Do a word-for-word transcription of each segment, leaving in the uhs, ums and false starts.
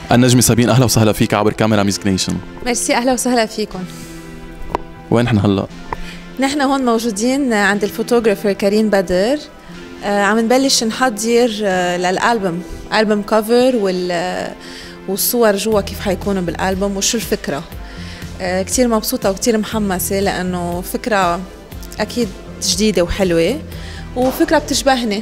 النجمة سابين، أهلا وسهلا فيك عبر كاميرا ميوزك نيشن. ميرسي، أهلا وسهلا فيكم. وين نحن هلا؟ نحن هون موجودين عند الفوتوغرافر كريم بدر. آه عم نبلش نحضر آه للألبوم، ألبوم كفر وال والصور جوا كيف حيكونوا بالألبوم وشو الفكرة. آه كتير مبسوطة وكتير محمسة لأنه فكرة أكيد جديدة وحلوة وفكرة بتشبهني.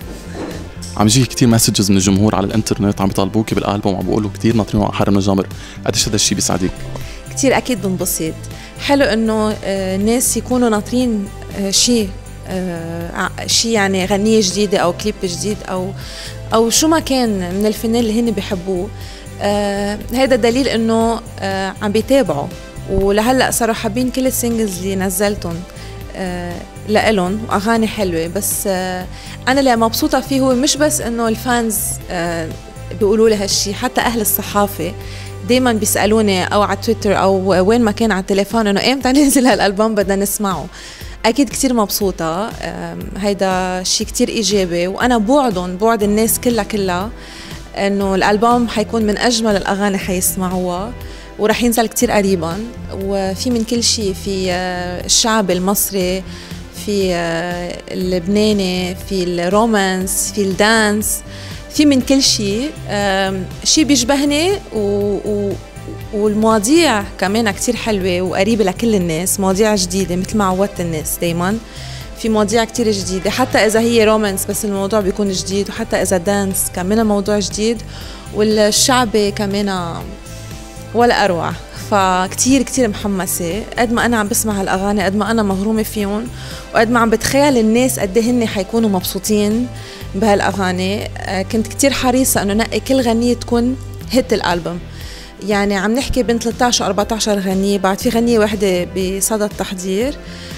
عم يجي كثير مسجز من الجمهور على الانترنت عم يطالبوكي بالالبوم وعم بيقولوا كثير ناطرين على حرم الجمر، قديش هذا الشيء بيسعدك؟ كثير اكيد بنبسط، حلو انه الناس يكونوا ناطرين شيء شيء يعني غنية جديدة او كليب جديد او او شو ما كان من الفنان اللي هن بيحبوه. هذا دليل انه عم بيتابعوا، ولهلا صاروا حابين كل السينجلز اللي نزلتهم لإلهم وأغاني حلوة. بس أنا اللي مبسوطة فيه هو مش بس إنه الفانز بيقولوا لي هالشي، حتى أهل الصحافة دايما بيسألوني أو على تويتر أو وين ما كان على التليفون إنه إمتى ننزل هالألبوم بدنا نسمعه. أكيد كتير مبسوطة، هيدا شي كتير إيجابي، وأنا بوعدهم بوعد الناس كلها كلها إنه الألبوم حيكون من أجمل الأغاني حيسمعوها ورح ينزل كتير قريبا، وفي من كل شيء، في الشعب المصري، في اللبناني، في الرومانس، في الدانس، في من كل شيء. شيء بيشبهني و... والمواضيع كمان كتير حلوة وقريبة لكل الناس، مواضيع جديدة مثل ما عودت الناس دايما. في مواضيع كتير جديدة، حتى إذا هي رومانس بس الموضوع بيكون جديد، وحتى إذا دانس كمان موضوع جديد، والشعبي كمان ولا أروع. فكتير كتير محمسة، قد ما أنا عم بسمع هالأغاني قد ما أنا مغرومة فيهم، وقد ما عم بتخيل الناس قد هن حيكونوا مبسوطين بهالأغاني. كنت كتير حريصة أنه نقي كل غنية تكون هيت الألبوم. يعني عم نحكي بين ثلاثة عشر أربعة عشر غنية، بعد في غنية واحدة بصدد التحضير،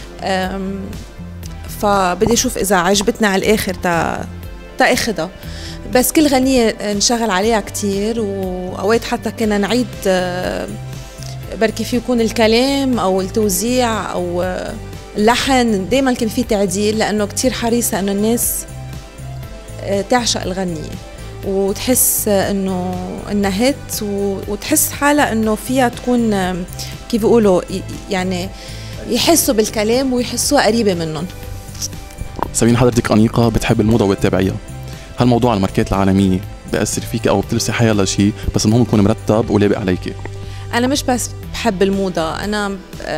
فبدي أشوف إذا عجبتنا على الآخر تا تا أخدها. بس كل غنية نشغل عليها كتير، وأوقات حتى كنا نعيد بركي في يكون الكلام أو التوزيع أو اللحن، دايما كان في تعديل، لأنه كتير حريصة أنه الناس تعشق الغنية وتحس أنه إنها هيت، وتحس حالها أنه فيها تكون كيف بيقولوا يعني يحسوا بالكلام ويحسوها قريبة منهم. سابين، حضرتك أنيقة بتحب الموضة وبتتابعيها، هل موضوع الماركات العالمية بيأثر فيك أو بتلبسي حيلا شيء بس المهم يكون مرتب ولابق عليكي؟ أنا مش بس بحب الموضة، أنا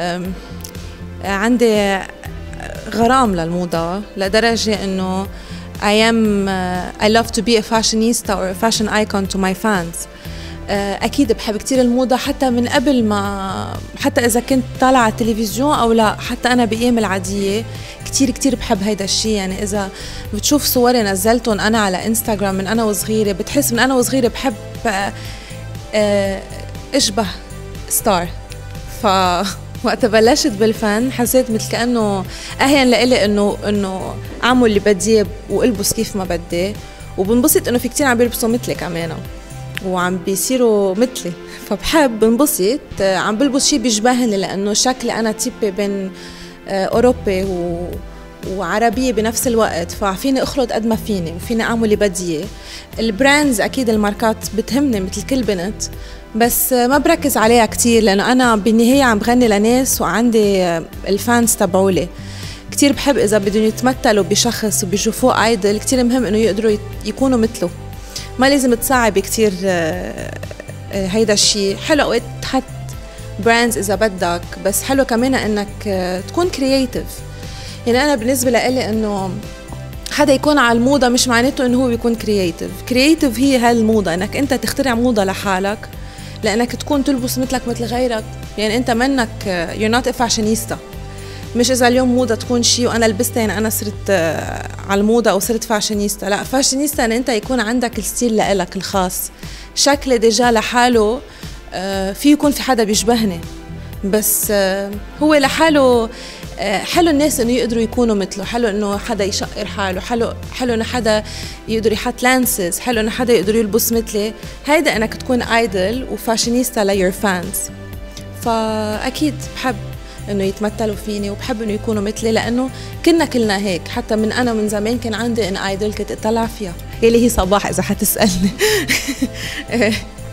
عندي غرام للموضة لدرجة إنه I am uh, I love to be a fashionista or a fashion icon to my fans. uh, أكيد بحب كتير الموضة، حتى من قبل ما، حتى إذا كنت طالعة على التلفزيون أو لا، حتى أنا بأيام العادية كتير كتير بحب هيدا الشيء. يعني إذا بتشوف صوري نزلتهم أنا على إنستغرام من أنا وصغيرة، بتحس من أنا وصغيرة بحب uh, uh, أشبه ستار. ف وقت بلشت بالفن حسيت مثل كأنه أهين لإلي إنه إنه أعمل اللي بدي وألبس كيف ما بدي، وبنبسط إنه في كتير عم بيلبسوا مثلي كمان وعم بيصيروا مثلي، فبحب بنبسط عم بلبس شيء بيشبهني، لأنه شكلي أنا تيبي بين أوروبي و وعربية بنفس الوقت، ففيني أخلط قد ما فيني وفيني أعمل اللي بدي. البراندز أكيد الماركات بتهمني مثل كل بنت، بس ما بركز عليها كتير، لأنه أنا بالنهاية عم بغني لناس وعندي الفانز تبعولي. كتير بحب إذا بدهم يتمثلوا بشخص وبيشوفوه ايدل، كتير مهم إنه يقدروا يكونوا مثله، ما لازم تصعب كتير هيدا الشيء. حلو أوقات تحط براندز إذا بدك، بس حلو كمان إنك تكون كرياتيف. يعني أنا بالنسبة لإلي إنه حدا يكون على الموضة مش معناته إنه هو بيكون كرياتيف. كرياتيف هي هالموضة، إنك أنت تخترع موضة لحالك، لأنك تكون تلبس مثلك مثل غيرك. يعني أنت منك you're not a fashionista، مش إذا اليوم موضة تكون شيء وأنا لبستها يعني أنا صرت على الموضة أو صرت فاشينيستا. لا، فاشينيستا أن أنت يكون عندك الستيل لإلك الخاص، شكل ديجا لحاله في يكون في حدا بيشبهني، بس هو لحاله حلو الناس انه يقدروا يكونوا مثله. حلو انه حدا يشقر حاله، حلو حلو انه حدا يقدر يحط لانسز، حلو انه حدا يقدر يلبس مثلي. هيدا انك تكون ايدل وفاشينيستا ليور فانز. فاكيد بحب انه يتمثلوا فيني وبحب انه يكونوا مثلي، لانه كنا كلنا هيك. حتى من انا من زمان كان عندي ان ايدل كنت اطلع فيها، يلي هي صباح اذا حتسالني.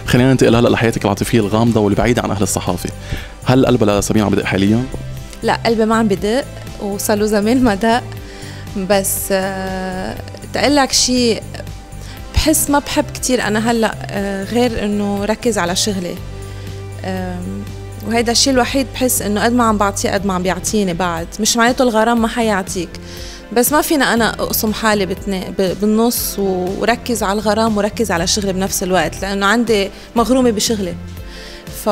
خلينا ننتقل هلا لحياتك العاطفيه الغامضه واللي بعيده عن اهل الصحافه. هل قلبها لسابين عم بدق حاليا؟ لا، قلبي ما عم بدق وصار له زمان ما دق. بس أه تقول لك شيء، بحس ما بحب كتير أنا هلأ أه غير إنه ركز على شغلي. أه وهيدا الشيء الوحيد بحس إنه قد ما عم بعطيه قد ما عم بيعطيني بعد. مش معناته الغرام ما حيعطيك، بس ما فينا أنا أقسم حالي بالنص وركز على الغرام وركز على شغلي بنفس الوقت، لأنه عندي مغرومة بشغلي. ف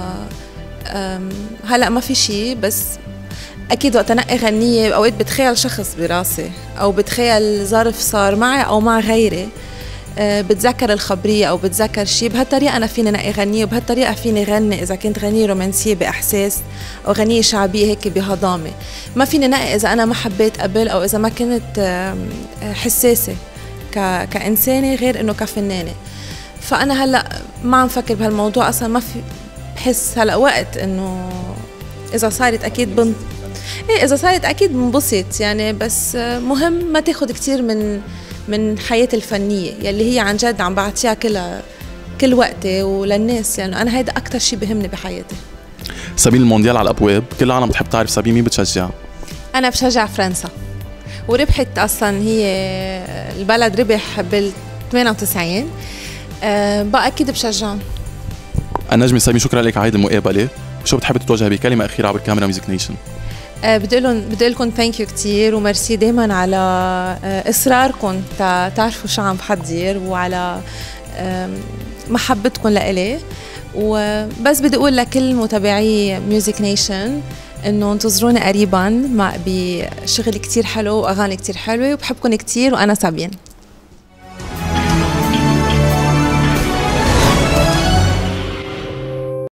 هلأ ما في شيء، بس أكيد وقت أنقي غنية أوقات بتخيل شخص براسي أو بتخيل ظرف صار معي أو مع غيري، بتذكر الخبرية أو بتذكر شيء. بهالطريقة أنا فيني نقي غنية، وبهالطريقة فيني غني إذا كنت غنية رومانسية بإحساس أو غنية شعبية هيك بهضامة. ما فيني نقي إذا أنا ما حبيت قبل أو إذا ما كنت حساسة كإنسانة غير إنه كفنانة. فأنا هلأ ما عم فكر بهالموضوع أصلا. ما في بحس هلأ وقت إنه إذا صارت أكيد بن إيه إذا صارت أكيد بنبسط يعني، بس مهم ما تاخد كتير من من حياتي الفنية يلي هي عن جد عم بعطيها كلها كل وقتي وللناس، لأنه يعني أنا هيدا أكتر شيء بهمني بحياتي. سابين المونديال على الأبواب، كل العالم بتحب تعرف سابين مين بتشجع؟ أنا بشجع فرنسا، وربحت أصلا هي البلد ربح بال ثمانية وتسعين، أه بقى أكيد بشجعهم. النجمة سابين شكرا لك على هيدي المقابلة. شو بتحبي تتوجهي بكلمة أخيرة عبر كاميرا ميوزك نيشن؟ أه بدي لهم بدي لكم ثانك يو كثير وميرسي دائما على أه اصراركم تعرفوا شو عم بحضر وعلى أه محبتكم لإلي. وبس بدي اقول لكل متابعي ميوزك نيشن انه انتظروني قريبا مع بشغل كثير حلو واغاني كثير حلوه، وبحبكم كثير. وانا سابين.